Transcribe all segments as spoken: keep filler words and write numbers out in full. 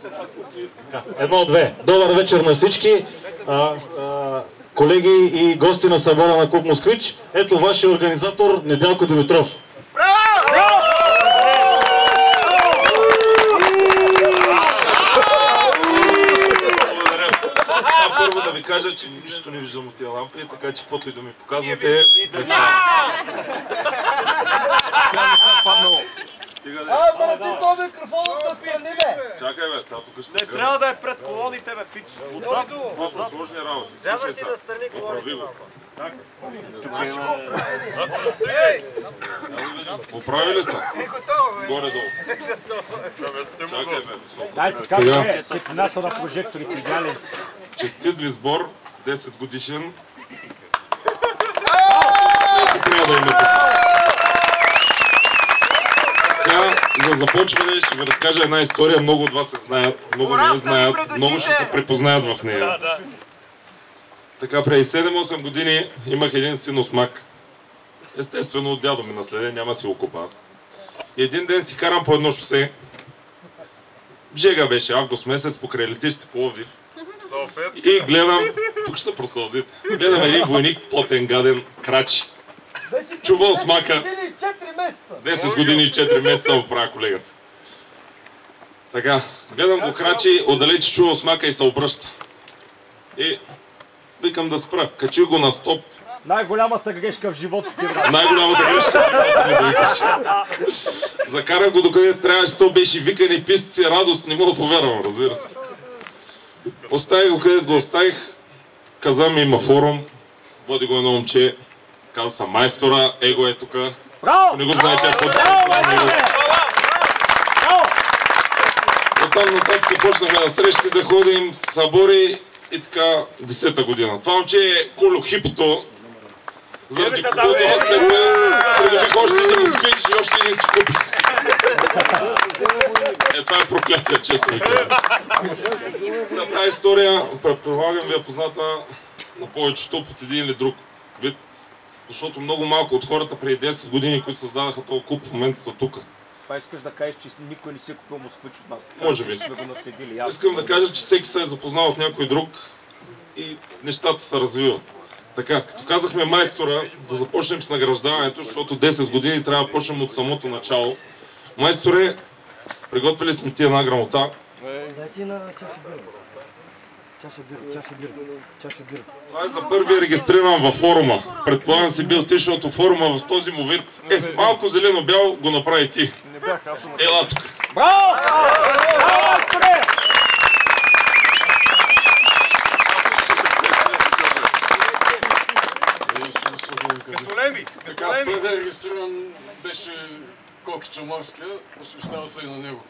Едно-две. Добър вечер на всички. А, а, колеги и гости на събора на Клуб Москвич. Ето вашия организатор Недялко Димитров. Първо да ви кажа, че нищо не виждам от тия лампи, така че каквото и да ми показвате... Стига да е. А, бе, ти този микрофонът да спирни, бе! Чакай, бе, сега тук ще се... Не трябва да е пред колоните, бе, пич! Отзад! Това са сложни работи. Слушай сега. Оправи го. Оправи ли са? Горе-долу. Чакай, бе, високо. Дайте как е, светлината на прожекторите, идеален си. Честит ви сбор, десет годишен. Трябва да имате. Сега, за започване ще ви разкажа една история. Много от вас се знаят, много не знаят, много ще се припознаят в нея. Така, преди седем-осем години имах един син осмак. Естествено от дядо ми наследен, няма си го купа. И един ден си карам по едно шосе. Жега беше август месец покрай летище Пловдив. И гледам, тук ще се просълзите, гледам един войник, плотен, гаден, крачи. Чува осмака. десет години и четири месеца оправя колегата. Така, гледам го крачи, отдалече чува осмака и се обръща. И викам да спра, качи го на стоп. Най-голямата грешка в живота ти, брат. Най-голямата грешка да ви кажа. Закарах го докъде трябваше, то беше викане и писъци, радост, не мога да повярвам, разбира. Оставих го където го оставих, каза ми има форум, води го едно момче, каза съм майстора, его е тука. Ако не го знаете, ако оттам нататък почнахме на срещи да ходим, събори и така десета година. Това момче е Колю Хипото, заради когото аз след това придобих още един москвич и още един си купих. Е, това е проклятие, честно и казвам. За тази история, предполагам ви е позната на повечето под един или друг вид, защото много малко от хората преди десет години, които създадаха този клуб, в момента са тук. Това искаш да кажеш, че никой не си е купил москвич от нас. Може би. Сме го наследили. Искам да кажа, че всеки се е запознал от някой друг и нещата се развиват. Така, като казахме майстора, да започнем с награждаването, защото десет години трябва да почнем от самото начало. Майсторе, приготвили сме ти една грамота. Дайте на чаша бира. Чаша бира, чаша бира, чаша бира. Това е за първия регистриран във форума. Предполагам си бил ти, защото форума в този му вид е малко зелено-бял, го направи ти. Ела тук. Браво! Браво, майсторе! Като леви! Така, първият регистриран беше Коки Чаморска, посвещава се и на него.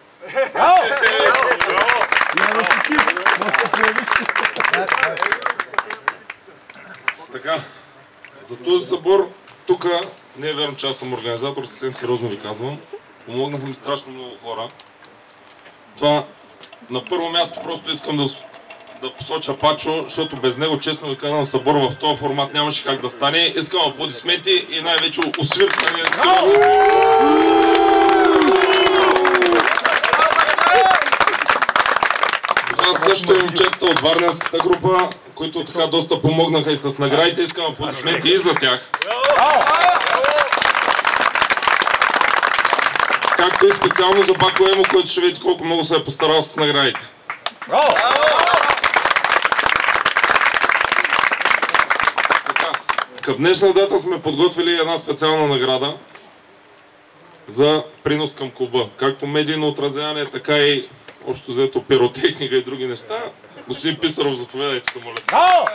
Така, за този събор, тук не е верно, че аз съм организатор, съвсем сериозно ви казвам. Помогнаха ми страшно много хора. Това на първо място просто искам да, да посоча Пачо, защото без него, честно ви казвам, събор в този формат нямаше как да стане. Искам аплодисменти и най-вече освиркване. Това също е момчета от Варненската група, които така доста помогнаха и с наградите. Искам аплодисменти и за тях. Както и специално за Бако Емо, който ще видите колко много се е постарал с наградите. Така, към днешна дата сме подготвили една специална награда за принос към клуба. Както медийно отразяване, така и общо взето пиротехника и други неща. Господин Писаров, заповядайте, моля. Това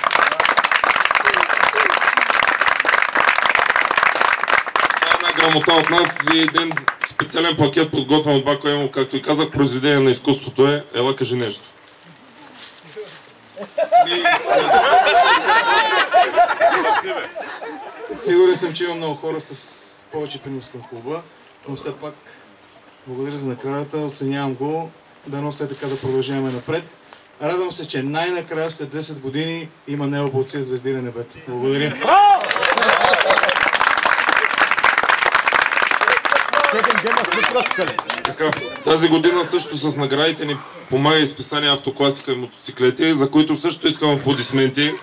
е една грамота от нас и един специален пакет, подготвен от Бако Емо, както и казах, произведение на изкуството е. Ела, кажи нещо. Сигурен съм, че има много хора с повече принос към клуба, но все пак благодаря за наградата, оценявам го, дано все така да продължаваме напред. Радвам се, че най-накрая след десет години има необълци звезди на небето. Благодаря. седем дена сме пръскали. Така, тази година също с наградите ни помага изписание Автокласика и мотоциклети, за които също искам аплодисменти.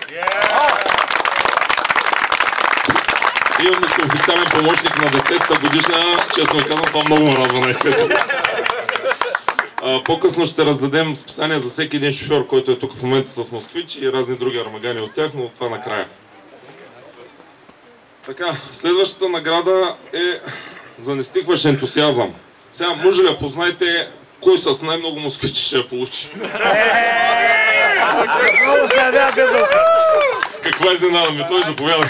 Имаме си официален помощник на десетата годишна, честно ви казвам, това много ме радва най-сетне. По-късно ще раздадем списания за всеки един шофьор, който е тук в момента с Москвич и разни други армагани от тях, но това накрая. Така, следващата награда е за нестихващ ентусиазъм. Сега, може ли да познайте кой с най-много москвичи ще я получи? Каква изненада ми? Той заповяда.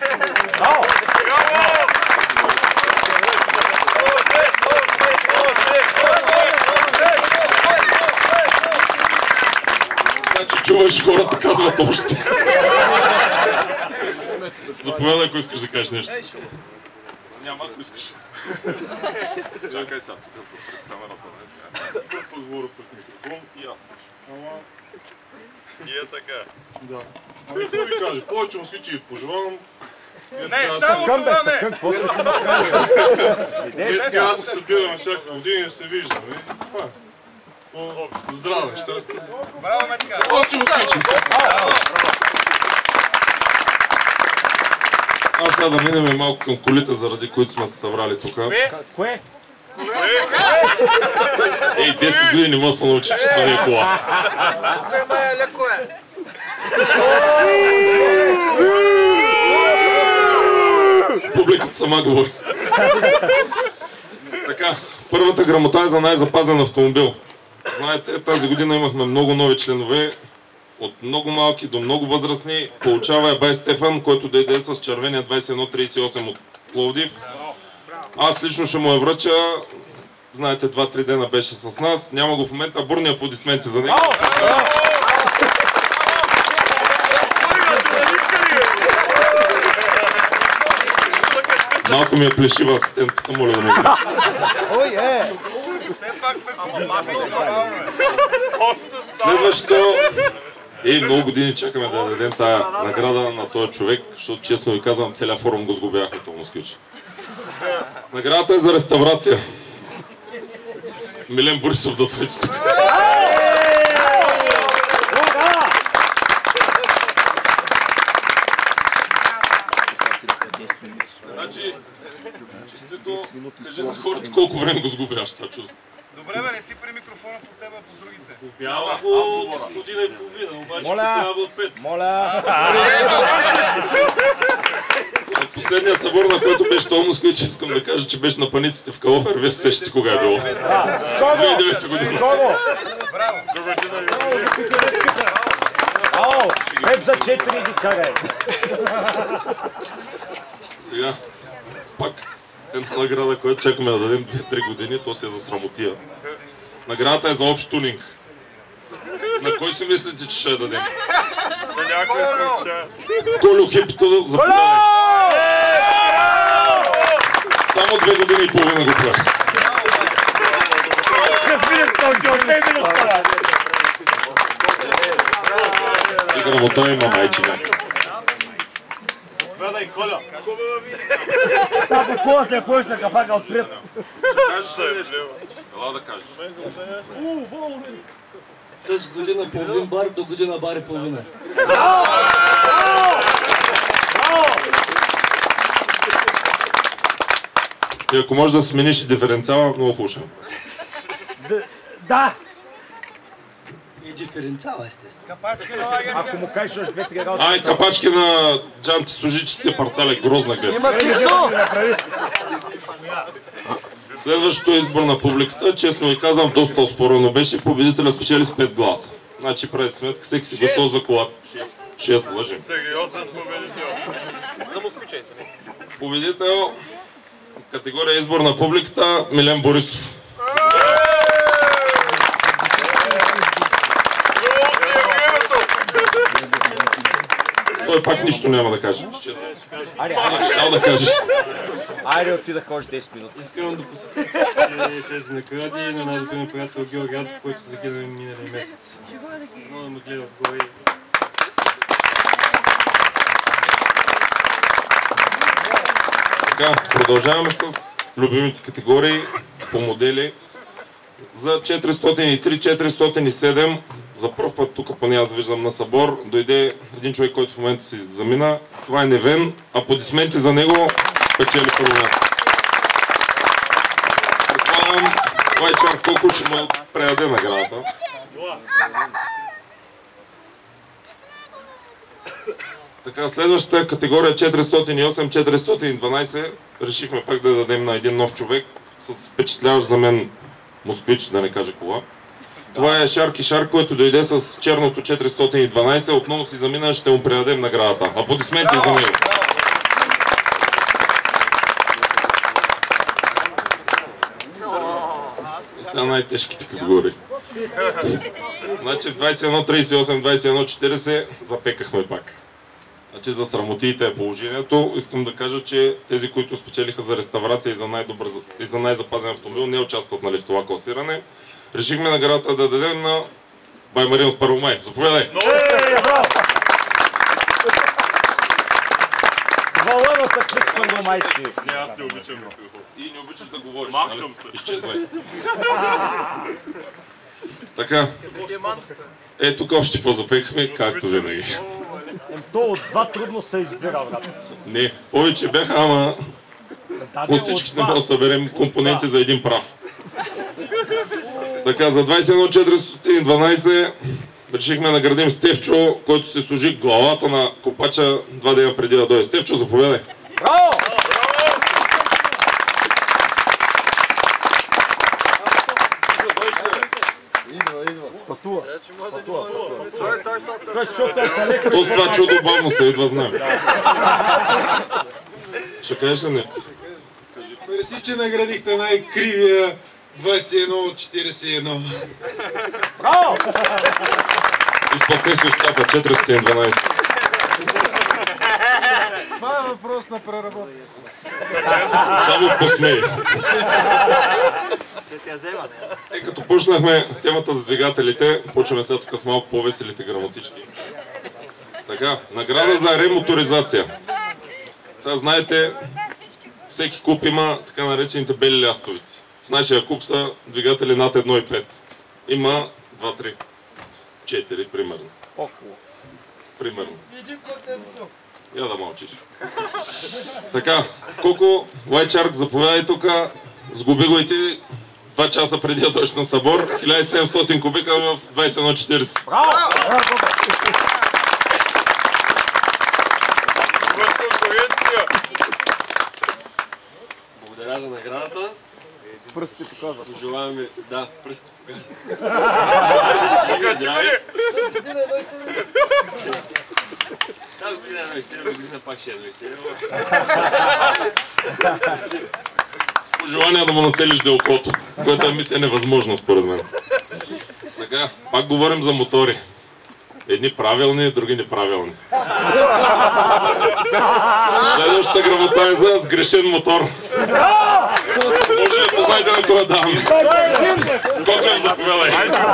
Значи чуваш хората казват още. Заповядай, ако искаш да кажеш нещо. Няма, ако искаш. Чакай сега, тук пред камерата. Път говоря пред микрофон и аз. И е така. Да. Ами какво ви кажа, повече москвичи ви пожелавам. Не, само Съкъм бе, това не! съкъм, какво сме ти направили? Ние така се събираме всяка година и се виждаме. Това е. Здраве, щастие. Браво, Метка! Повече москвичи! Аз сега да минем малко към колите, заради които сме се събрали тук. Кое? Ей, десет години не мога да се научи, че това не е кола. Леко е! Публиката сама говори. Така, първата грамота е за най-запазен автомобил. Знаете, тази година имахме много нови членове, от много малки до много възрастни. Получава е бай Стефан, който дойде с червения двайсет и едно трийсет и осем от Пловдив. Аз лично ще му я връча. Знаете, два-три дена беше с нас. Няма го в момента. Бурни аплодисменти за него. Малко ми е плешива асистентката, моля да му видя. Ой, е! Все пак сме по-мавичи, Следващото... Ей, много години чакаме да дадем тази награда на този човек, защото честно ви казвам, целият форум го сгубяхме този москвич. Наградата е за реставрация. Милен Борисов да дойде тук. Значи, честито, кажи на хората колко време го сгубяваш това чудо. Добре, бе, не си при микрофона по тебе, а по другите. Бява го с година и половина, обаче трябва от пет. Моля! От последния събор, на който беше този москвич, искам да кажа, че беше на паниците в Калофер. Вие се сещате кога е било. две хиляди и девета година. Скоро! Ало, пет за четири ги карай. Сега, пак една награда, която чакаме да дадем две-три години, то си е за срамотия. Наградата е за общ тунинг. На кой си мислите, че ще я дадем? За някой случай. Колю Хипто, заповядай. Само две години и половина го правя. И грамота има майчина. Гледай, Коля. Тази кола се почна кафака отпред. Кажеш ли нещо? Ела да кажеш. Тази година половин бар, до година бар и половина. И ако можеш да смениш и диференциала, много хубаво. Да! И диференциала, естествено. Ако му кажеш още две-три работи... Ай, капачки на джанти служи, че сте парцали, грозна гледа. Има кизо! Следващото избор на публиката, честно ви казвам, доста оспорено беше. Победителя спечели с пет гласа. Значи, правите сметка, всеки си гласува за колата. шест лъжим. Сериозен победител. За москвича, извини. Победител, категория избор на публиката, Милен Борисов. Той пак нищо няма да каже. Айде, айде, Щял да каже. айде отида да ходиш десет минути. Искам да посетя тези награди на най-добрия приятел Георги Антов, който загина миналия месец. Много да ме гледа отгоре. Така, продължаваме с любимите категории по модели. За четиристотин и три, четиристотин и седем, за първ път тук поне аз виждам на събор, дойде един човек, който в момента си замина. Това е Невен. Аплодисменти за него. Печели първо място. Предполагам, Лайчар колко ще му предаде наградата. Така, следващата категория четиристотин и осем, четиристотин и дванайсет решихме пак да дадем на един нов човек с впечатляващ за мен москвич, да не кажа кола. Това е Шарки Шар, който дойде с черното четиристотин и дванайсет. Отново си замина, ще му предадем наградата. Аплодисменти за него. И сега най-тежките категории. Значи в двайсет и едно трийсет и осем, двайсет и едно четирийсет запекахме пак. Значи за срамотиите е положението. Искам да кажа, че тези, които спечелиха за реставрация и за, най-добър, и за най-запазен автомобил, не участват нали, в това класиране. Решихме наградата да дадем на Баймарин от Първомай. Заповядай! Валъната Крис Първомайци. Не, аз не обичам. И не обичаш да говориш, Махкам нали? се. Изчезвай. Така. Е, тук още по-запекахме, както винаги. То от два трудно се избира, брат. Не, повече бяха, ама от всичките не може да съберем компоненти за един прав. Така, за двайсет и едно четиристотин и дванайсет решихме да наградим Стефчо, който се служи главата на копача два дена преди да дойде. Стефчо, заповядай! Браво! Пътува. Пътува. То с това чудо бавно се идва, знаем. Ще кажеш ли не? Мерси, че наградихте най-кривия двайсет и едно от четирийсет и едно. Браво! Изплатне си устата, четиристотин и дванайсет. Това е въпрос на преработка. Само посмей. Е, като почнахме темата за двигателите, почваме сега тук с малко по-веселите грамотички. Така, награда за ремоторизация. Сега знаете, всеки куп има така наречените бели лястовици. В нашия куп са двигатели над едно и пет. Има два, три, четири, примерно. Примерно. Я да мълчиш. Така, колко Лайчарк, заповядай тук, сгуби го и ти два часа преди да дойдеш на събор, хиляда и седемстотин кубика в двайсет и едно четирийсет. Браво! Благодаря за наградата. Пръстите показват. Пожелаваме... Да, пръстите показват. Тази година едно изстрелва, година пак ще едно изстрелва. С пожелание да му нацелиш делкото, което е мисля невъзможно според мен. Така, пак говорим за мотори. Едни правилни, други неправилни. Следващата грамота е за сгрешен мотор. Може да познайте на кога даваме. Коклев, заповядай.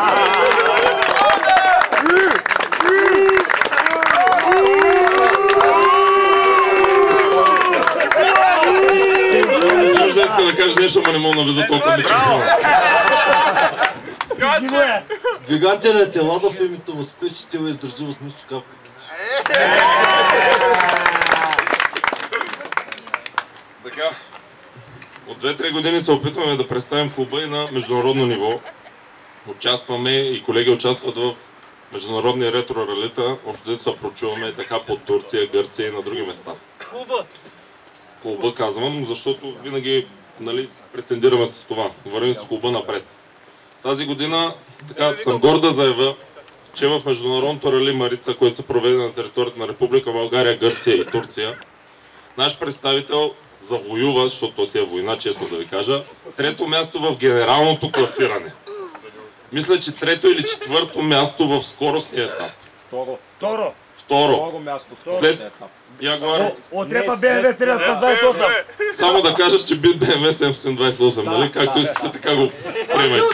Може да иска да каже нещо, ама не мога да видя толкова микрофона. Двигателят е лада в името Москвич, стил е издържива с нищо капка. Така, от две-три години се опитваме да представим клуба и на международно ниво. Участваме и колеги участват в международни ретро-ралита. Общо се прочуваме така по Турция, Гърция и на други места. Клуба! Клуба казвам, защото винаги нали, претендираме с това. Вървим с клуба напред. Тази година така, съм горд да заявя, че в международното рали Марица, което се проведе на територията на Република България, Гърция и Турция, наш представител завоюва, защото то си е война, честно да ви кажа, трето място в генералното класиране. Мисля, че трето или четвърто място в скоростния етап. Второ. Второ. Второ. Второ място. След Ягуар. Отрепа Б М В триста двайсет и осем. Само да кажеш, че би Б М В седемстотин двайсет и осем, нали? Както искате, така го приемете.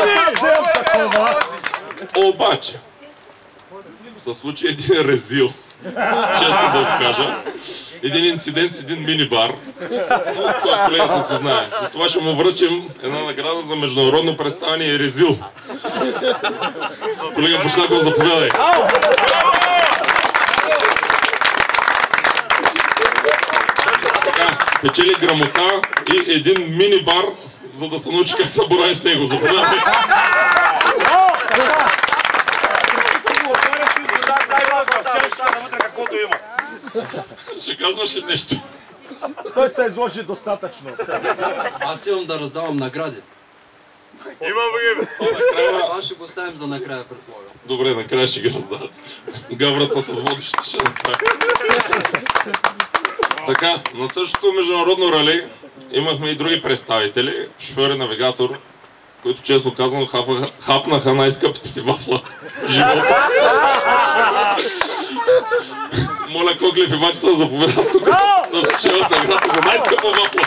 Обаче, се случи един резил. Честно да го кажа. Един инцидент с един мини-бар. Но това колегата се знае. Затова ще му връчим една награда за международно представяне Ерезил. Колега Бушнаков, заповядай. Така, печели грамота и един мини-бар, за да се научи как се борави с него. Заповядай. Ще казваш ли нещо? Той се изложи достатъчно. Аз имам да раздавам награди. Има време. Това ще го оставим за накрая, предполагам. Добре, накрая ще ги раздават. Гаврата с водещи ще направи. Така, на същото международно рали имахме и други представители, шофьор и навигатор, които честно казано хапнаха най-скъпите си вафла в живота. Моля Коклев и Мачица да заповядат тук да печелят награда за най-скъпа вафла.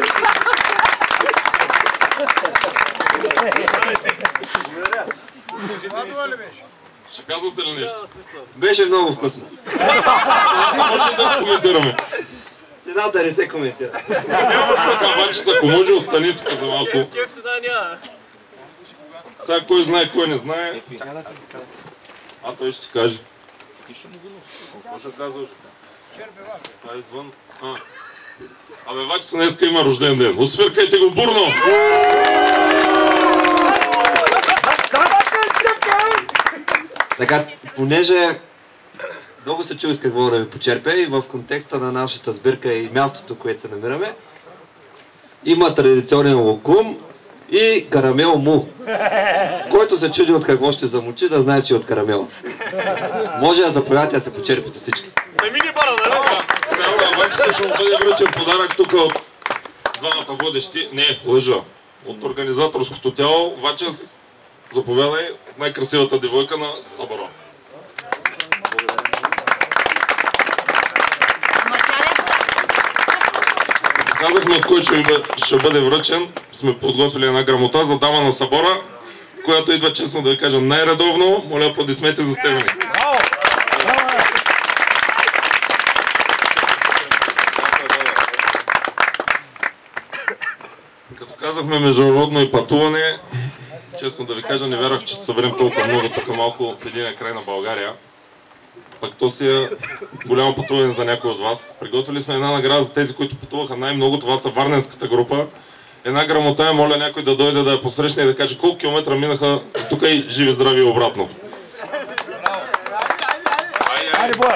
Ще казвате ли нещо? Беше много вкусно. Може да се коментираме. Цената не се коментира. Така, Мачица, ако може, остани тук за малко. Кеф цена няма. Сега кой знае, кой не знае. А той ще си каже. Какво ще казваш? Това е извън. А. Абе, Вачица днеска има рожден ден. Освиркайте го бурно! Така, понеже много се чули с какво да ви почерпя и в контекста на нашата сбирка и мястото, което се намираме, има традиционен лукум и карамел му. Който се чуди от какво ще замучи, да знае, че е от карамела. Може да заповядате да се почерпите всички. Не мини бара, нали? Сега Вачица ще му бъде връчен подарък тук от двамата водещи. Не, лъжа. От организаторското тяло. Вачес, заповядай, най-красивата девойка на събора. Казахме от кой ще бъде връчен. Сме подготвили една грамота за дама на събора, която идва, честно да ви кажа, най-редовно. Моля, аплодисменти за Стефани. Като казахме международно и пътуване, честно да ви кажа, не вярвах, че се съберем толкова много тук малко в един край на България. Пък то си е голямо пътуване за някой от вас. Приготвили сме една награда за тези, които пътуваха най-много. Това са варненската група. Една грамота е, моля някой да дойде да я посрещне и да каже колко километра минаха тук и живи, здрави и обратно. Айде, Боя!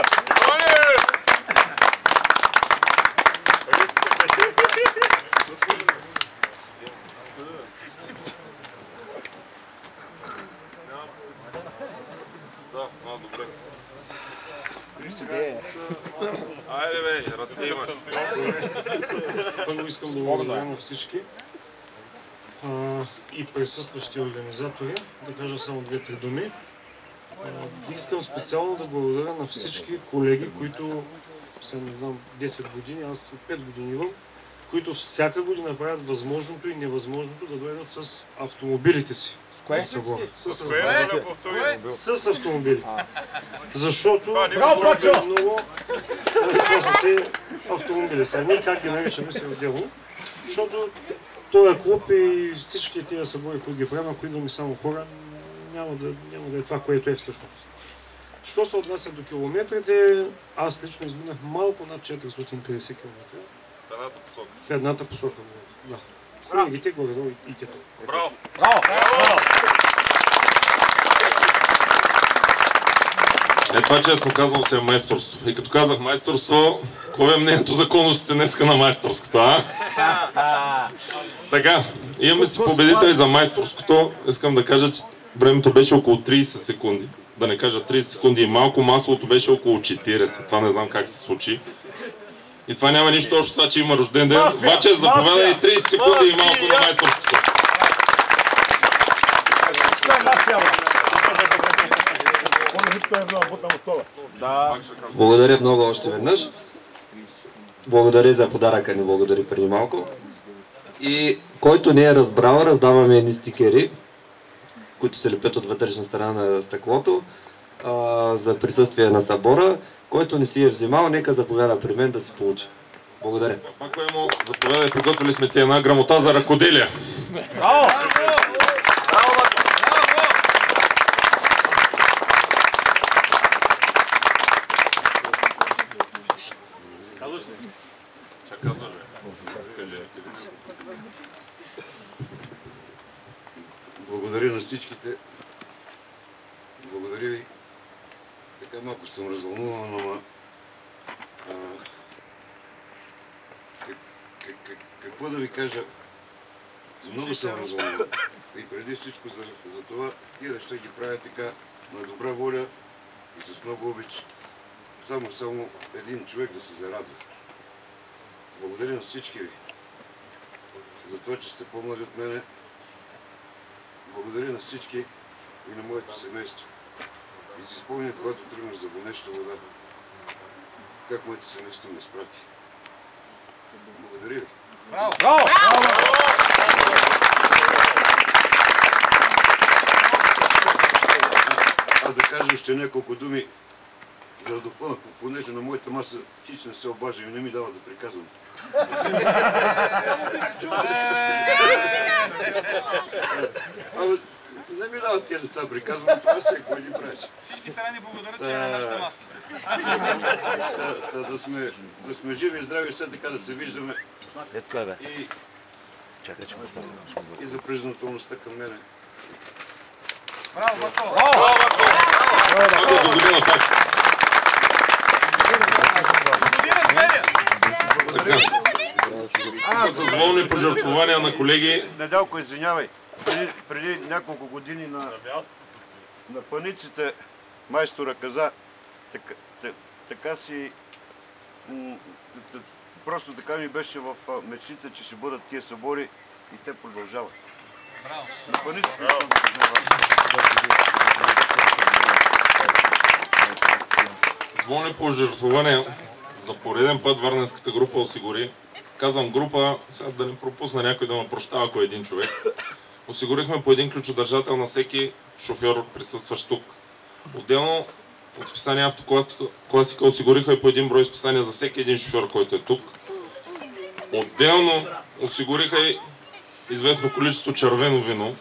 Айде бе, ръце имаш. Първо искам да благодаря на всички а, и присъстващи организатори, да кажа само две-три думи. А, искам специално да благодаря на всички колеги, които са, не знам, десет години, аз от пет години имам, които всяка година правят възможното и невъзможното да дойдат с автомобилите си. С кое? С, с, С с автомобили. Защото Браво, Пачо! много това са си автомобили. Сега ние как ги наричаме си отделно. Защото този клуб и всички тия събори, които ги правим, ако идваме само хора, няма да, няма да е това, което е всъщност. Що се отнася до километрите, аз лично изминах малко над четиристотин и петдесет километра. В едната посока. В едната посока. Да. Колегите горе-долу и те. Браво! Браво! Е, това честно казвам се е майсторство. И като казах майсторство, кое е мнението за конусите днеска на майсторското, а? Така, имаме си победители за майсторското. Искам да кажа, че времето беше около трийсет секунди. Да не кажа трийсет секунди и малко, маслото беше около четирийсет. Това не знам как се случи. И това няма нищо общо с това, че има рожден ден. Обаче заповяда и трийсет секунди и малко на майсторското. Благодаря много още веднъж. Благодаря за подаръка ни, благодаря преди малко. И който не е разбрал, раздаваме едни стикери, които се лепят от вътрешна страна на стъклото, а, за присъствие на събора. Който не си е взимал, нека заповяда при мен да се получи. Благодаря. Пак му заповядай, приготвили сме ти една грамота за ръкоделие. Браво! Благодаря на всичките. Благодаря ви. Така малко съм развълнуван, но а, как, как, как, какво да ви кажа? Много съм развълнуван. И преди всичко за, за това тия неща ги правя така на добра воля и с много обич. Само, само един човек да се зарадва. Благодаря на всички ви за това, че сте по-млади от мене. Благодаря на всички и на моето семейство. И си спомня, когато тръгнах за Вонеща вода, как моето семейство ме изпрати. Благодаря ви. Браво! Браво! А да кажа още няколко думи, за да допълня, понеже на моята маса чич не се обажа и не ми дава да приказвам. Само би се чува. Абе, не ми дават тия деца приказвам, това се кой ни правиш. Всички трябва да ни благодарят, че е на нашата маса. Да сме, да сме живи и здрави, все така да се виждаме. Ето е, бе. И, Чакай, че го и за признателността към мене. Браво, Бако! Браво! Браво, до година пак. Така, с волни пожертвования на колеги. Недялко, извинявай. Преди, преди няколко години на, на паниците майстора каза, така, така си, просто така ми беше в мечтите, че ще бъдат тия събори и те продължават. Браво! На паниците С волни пожертвования за пореден път варненската група осигури. Казвам група, сега да не пропусна някой да ме прощава, ако е един човек. Осигурихме по един ключодържател на всеки шофьор, присъстващ тук. Отделно от списания Автокласика осигуриха и по един брой списания за всеки един шофьор, който е тук. Отделно осигуриха и известно количество червено вино.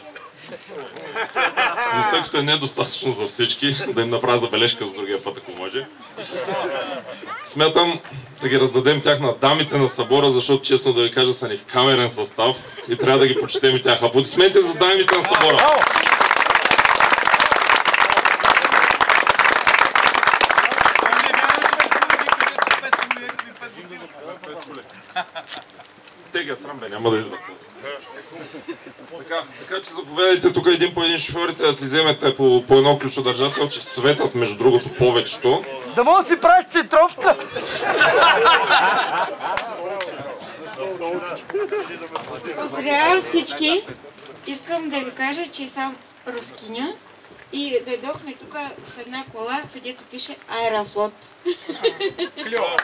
Но тъй като е недостатъчно за всички, да им направя забележка за другия път, ако може. Смятам да ги раздадем тях на дамите на събора, защото честно да ви кажа са ни в камерен състав и трябва да ги почетем и тях. Аплодисменти за дамите на събора! Тега срам бе, няма да идват. Така, така че заповядайте тук един по един шофьорите да си вземете по, по едно ключодържател, че светят между другото повечето. Да мога да си правиш центровка! Поздравявам всички! Искам да ви кажа, че съм рускиня и дойдохме тук с една кола, където пише Аерофлот. Клево!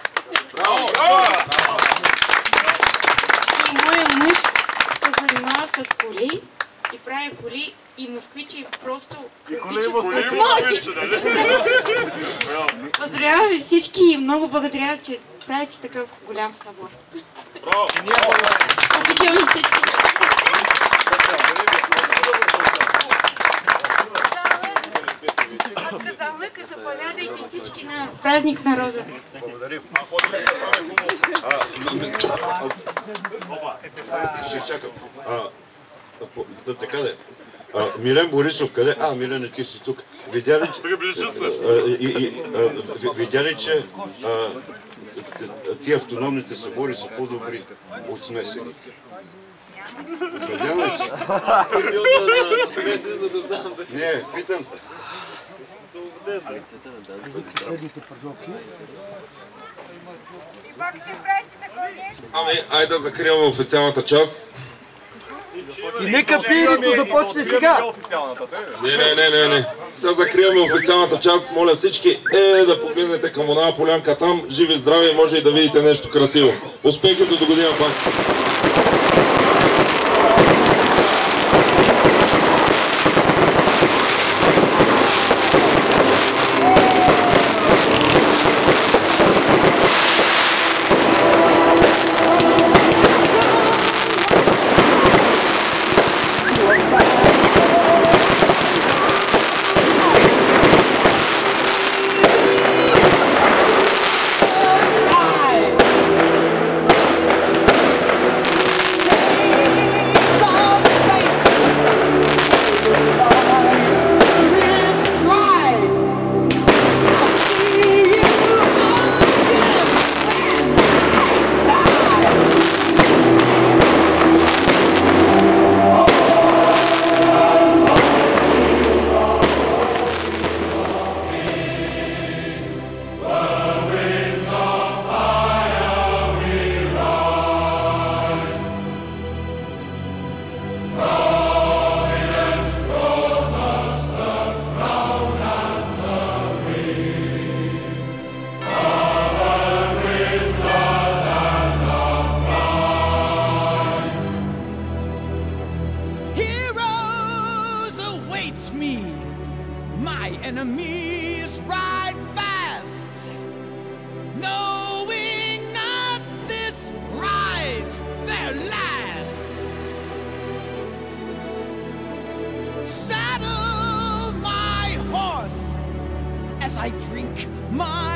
И моят мъж се занимава с коли и прави коли и москвичи просто обичат москвичи. Поздравявам ви всички и много благодаря, че правите такъв голям събор. Обичам всички. Казахме, заповядайте всички на празник на Роза. Благодарим. Ще чакам. Така да е. Милен Борисов, къде? А, Милен, ти си тук. Видя ли, видя ли че тия автономните събори са по-добри от смесени? Надявам се. Не, питам. Ами, айде да закриваме официалната част. И нека пиенето започне сега! Не, не, не, не, не. Сега закриваме официалната част. Моля всички е да погледнете към оная полянка там. Живи, здрави, може и да видите нещо красиво. Успехи до година пак! against me. My enemies ride fast, knowing not this ride's their last. Saddle my horse as I drink my